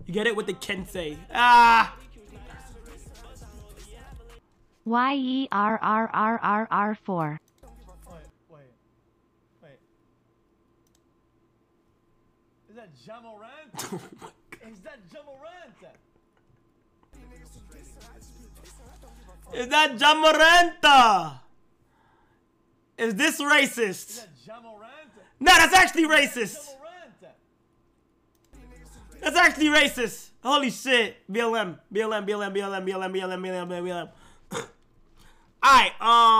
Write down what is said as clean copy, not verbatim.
You get it with the Kensei. Ah! YERRRRR4. Wait. Is that Jamorant? Oh my God. Is that Jamorant? Is that Jamoranta? Is this racist? Is that Jamorant? No, that's actually racist. Jamorant. That's actually racist. Holy shit. BLM. BLM. BLM. BLM. BLM. BLM. BLM. BLM. Alright,